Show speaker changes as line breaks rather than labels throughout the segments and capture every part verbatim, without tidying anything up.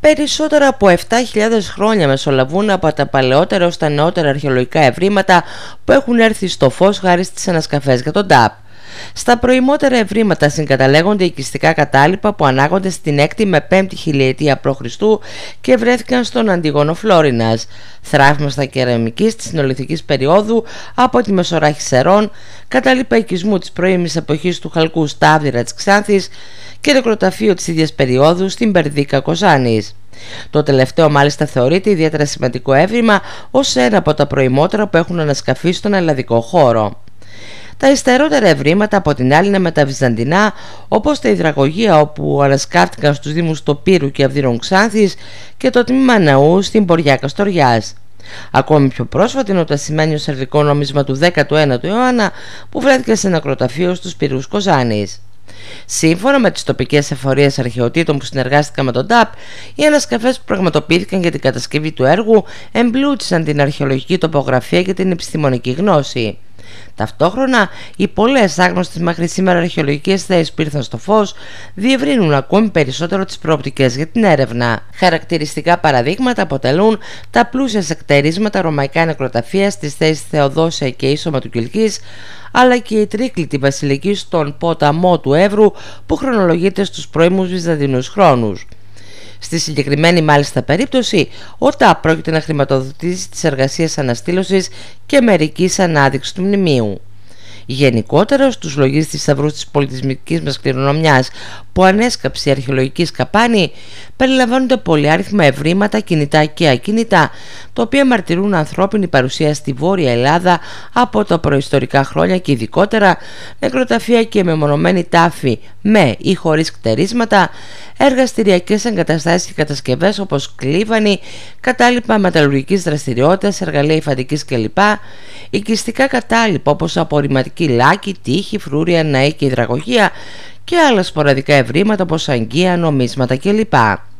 Περισσότερα από επτά χιλιάδες χρόνια μεσολαβούν από τα παλαιότερα ως τα νεότερα αρχαιολογικά ευρήματα που έχουν έρθει στο φως χάρη στις ανασκαφές για τον ντάπ. Στα προημότερα ευρήματα συγκαταλέγονται οικιστικά κατάλοιπα που ανάγονται στην έκτη με πέμπτη χιλιετία π.Χ. και βρέθηκαν στον Αντίγωνο Φλόρινας, θραύμαστα κεραμικής της νεολιθικής περίοδου από τη Μεσοράχη Σερών, κατάλοιπα οικισμού της πρώιμης εποχής του Χαλκού στα Άβδυρα της Ξάνθης και νεκροταφείο της ίδιας περίοδου στην Περδίκα Κοζάνης. Το τελευταίο μάλιστα θεωρείται ιδιαίτερα σημαντικό έβριμα ως ένα από τα προημότερα που έχουν ανασκαφεί στον ελλαδικό χώρο. Τα υστερότερα ευρήματα από την άλλη είναι με τα βυζαντινά, όπως τα υδραγωγεία όπου ανασκάφτηκαν στους δήμους Τοπύρου και Αυδείρων Ξάνθης και το τμήμα ναού στην Ποριά Καστοριάς. Ακόμη πιο πρόσφατη είναι το ασημένιο σερβικό νόμισμα του δέκατου ένατου αιώνα που βρέθηκε σε νεκροταφείο στους Πυρούς Κοζάνης. Σύμφωνα με τις τοπικές εφορίες αρχαιοτήτων που συνεργάστηκαν με τον ντάπ, οι ανασκαφές που πραγματοποιήθηκαν για την κατασκευή του έργου εμπλούτησαν την αρχαιολογική τοπογραφία και την επιστημονική γνώση. Ταυτόχρονα, οι πολλές άγνωστες μέχρι σήμερα αρχαιολογικές θέσεις που ήρθαν στο φως διευρύνουν ακόμη περισσότερο τις προοπτικές για την έρευνα. Χαρακτηριστικά παραδείγματα αποτελούν τα πλούσια σεκτερίσματα ρωμαϊκά νεκροταφεία στις θέσεις Θεοδόσια και Ίσωμα του Κιλκής, αλλά και η τρίκλητη βασιλική στον ποταμό του Εύρου που χρονολογείται στους πρώιμους βυζαντινούς χρόνους. Στη συγκεκριμένη μάλιστα περίπτωση, ο ντάπ πρόκειται να χρηματοδοτήσει τις εργασίες αναστήλωσης και μερικής ανάδειξης του μνημείου. Γενικότερα, στους λογείς θησαυρούς της πολιτισμικής μας κληρονομιάς που ανέσκαψε η αρχαιολογική σκαπάνη, περιλαμβάνονται πολυάριθμα ευρήματα κινητά και ακίνητα, τα οποία μαρτυρούν ανθρώπινη παρουσία στη Βόρεια Ελλάδα από τα προϊστορικά χρόνια και ειδικότερα νεκροταφεία και μεμονωμένη τάφη με ή χωρίς κτερίσματα, εργαστηριακές εγκαταστάσεις και κατασκευές όπως κλίβανοι, κατάλοιπα μεταλλουργικής δραστηριότητας, εργαλεία υφαντικής κλπ, οικιστικά κατάλοιπα όπως απορριμματική λάκη, τείχη, φρούρια, ναή και υδραγωγεία και άλλα σποραδικά ευρήματα όπως αγγεία, νομίσματα κλπ.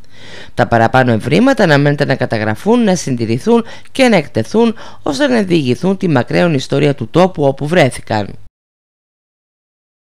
Τα παραπάνω ευρήματα αναμένεται να καταγραφούν, να συντηρηθούν και να εκτεθούν ώστε να διηγηθούν τη μακραίων ιστορία του τόπου όπου βρέθηκαν.